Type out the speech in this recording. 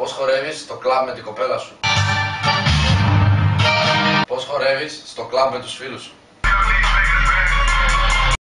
Πώς χορεύεις στο κλαμπ με την κοπέλα σου? Πώς χορεύεις στο κλαμπ με τους φίλους σου?